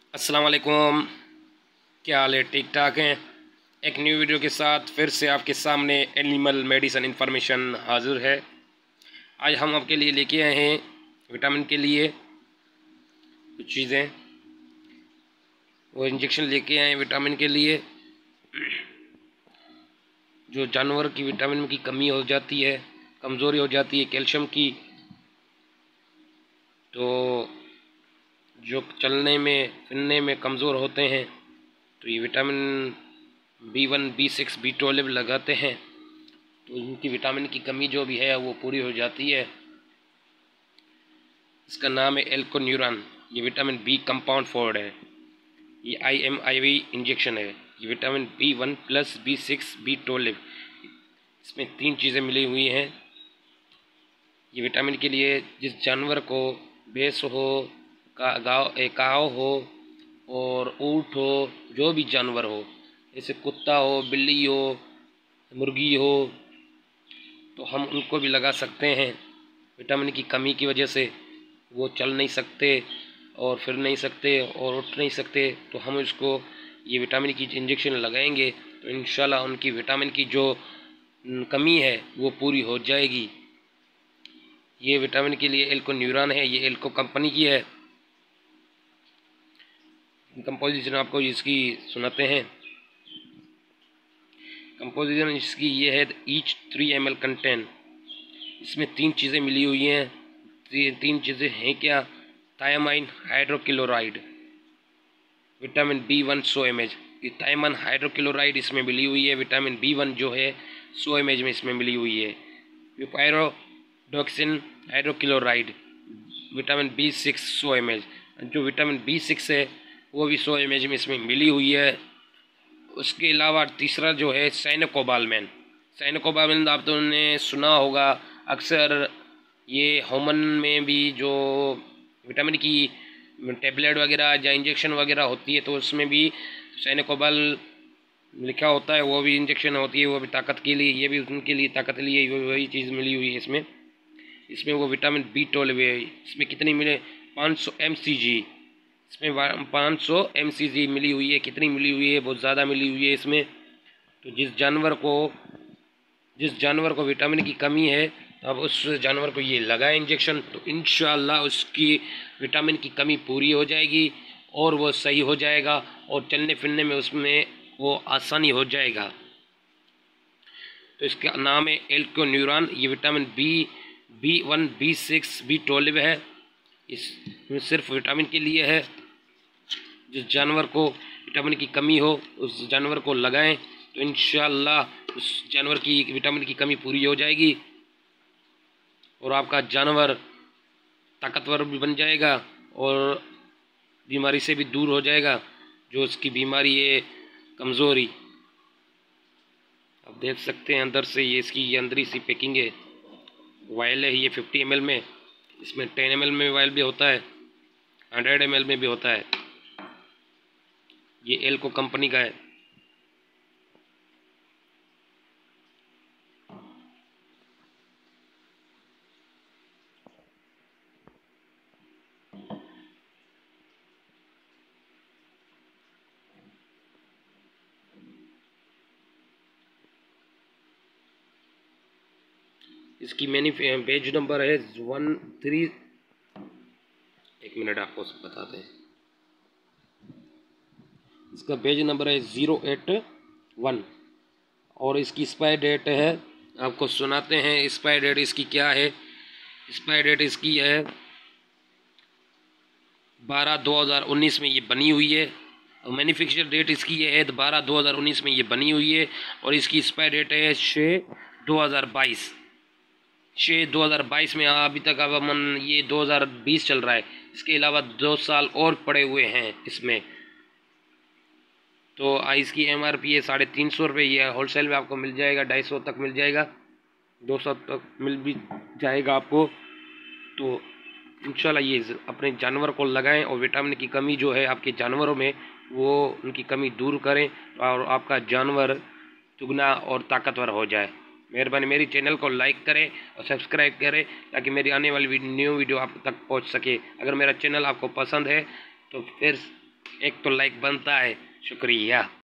अस्सलाम वालेकुम। क्या हाल है? ठीक ठाक हैं। एक न्यू वीडियो के साथ फिर से आपके सामने एनिमल मेडिसिन इन्फॉर्मेशन हाजिर है। आज हम आपके लिए लेके आए हैं विटामिन के लिए कुछ चीज़ें, वो इंजेक्शन लेके आए हैं विटामिन के लिए। जो जानवर की विटामिन की कमी हो जाती है, कमज़ोरी हो जाती है कैल्शियम की, तो जो चलने में फिरने में कमज़ोर होते हैं, तो ये विटामिन B1 B6 B12 लगाते हैं, तो इनकी विटामिन की कमी जो भी है वो पूरी हो जाती है। इसका नाम है एल्कोन्यूरॉन। ये विटामिन बी कंपाउंड फॉर्ड है। ये IMIV इंजेक्शन है। ये vitamin B1 plus B6 B12, इसमें 3 चीज़ें मिली हुई हैं। ये विटामिन के लिए जिस जानवर को भैंस हो, काव हो और ऊँट हो, जो भी जानवर हो, जैसे कुत्ता हो, बिल्ली हो, मुर्गी हो, तो हम उनको भी लगा सकते हैं। विटामिन की कमी की वजह से वो चल नहीं सकते और फिर नहीं सकते और उठ नहीं सकते, तो हम इसको ये विटामिन की इंजेक्शन लगाएंगे तो इंशाल्लाह उनकी विटामिन की जो कमी है वो पूरी हो जाएगी। ये विटामिन के लिए एल्कोन्यूरॉन है। ये एल्को कंपनी की है। कंपोजिशन आपको इसकी सुनाते हैं। कंपोजिशन इसकी ये है, ईच 3 ml कंटेन। इसमें 3 चीज़ें मिली हुई हैं। 3 चीज़ें हैं क्या? Thiamine hydrochloride, vitamin B1 100 mg। ये थायामाइन हाइड्रोक्लोराइड इसमें मिली हुई है। विटामिन B1 जो है 100 mg में इसमें मिली हुई है। Pyridoxine hydrochloride, vitamin B6 100 mg। जो विटामिन B6 है वो भी 100 mg में इसमें मिली हुई है। उसके अलावा तीसरा जो है साइनोकोबालमैन। साइनोकोबालमैन आप तो ने सुना होगा अक्सर। ये ह्यूमन में भी जो विटामिन की टेबलेट वगैरह या इंजेक्शन वगैरह होती है, तो उसमें भी साइनोकोबाल लिखा होता है। वो भी इंजेक्शन होती है, वो भी ताकत के लिए, ये भी उनके लिए ताकत के लिए वही चीज़ मिली हुई है इसमें। इसमें वो विटामिन B12 है। इसमें कितनी मिले? 500 mcg। इसमें 500 mcg मिली हुई है। कितनी मिली हुई है? बहुत ज़्यादा मिली हुई है इसमें। तो जिस जानवर को विटामिन की कमी है, अब उस जानवर को ये लगाए इंजेक्शन, तो इंशाल्लाह उसकी विटामिन की कमी पूरी हो जाएगी और वो सही हो जाएगा और चलने फिरने में उसमें वो आसानी हो जाएगा। तो इसका नाम है एल्कोन्यूरॉन। ये विटामिन B1 B6 B12 है। इसमें सिर्फ विटामिन के लिए है। जिस जानवर को विटामिन की कमी हो उस जानवर को लगाएं, तो इंशाल्लाह उस जानवर की विटामिन की कमी पूरी हो जाएगी और आपका जानवर ताकतवर भी बन जाएगा और बीमारी से भी दूर हो जाएगा। जो उसकी बीमारी है कमज़ोरी, आप देख सकते हैं अंदर से ये इसकी ये अंदरी सी पैकिंग है। वायल है ये 50 ml में। इसमें 10 ml में वायल भी होता है, 100 ml में भी होता है। ये एल्को कंपनी का है। इसकी पेज नंबर है 13। एक मिनट आपको बताते हैं। इसका पेज नंबर है 081 और इसकी एक्सपायर डेट है, आपको सुनाते हैं एक्सपायर डेट इसकी क्या है। एक्सपायर डेट इसकी है 12/2019 में ये बनी हुई है और मैन्युफैक्चर डेट इसकी ये है 12/2019 में ये बनी हुई है और इसकी एक्सपायर डेट है 6/2022। 6/2022 में अभी तक अब मन ये 2020 चल रहा है। इसके अलावा 2 साल और पड़े हुए हैं इसमें। तो इसकी MRP है 350 रुपये। ये होलसेल में आपको मिल जाएगा 250 तक मिल जाएगा, 200 तक मिल भी जाएगा आपको। तो इंशाल्लाह ये अपने जानवर को लगाएं और विटामिन की कमी जो है आपके जानवरों में, वो उनकी कमी दूर करें और आपका जानवर दुगना और ताकतवर हो जाए। मेहरबानी मेरी चैनल को लाइक करें और सब्सक्राइब करें ताकि मेरी आने वाली न्यू वीडियो आप तक पहुंच सके। अगर मेरा चैनल आपको पसंद है तो फिर एक तो लाइक बनता है। शुक्रिया।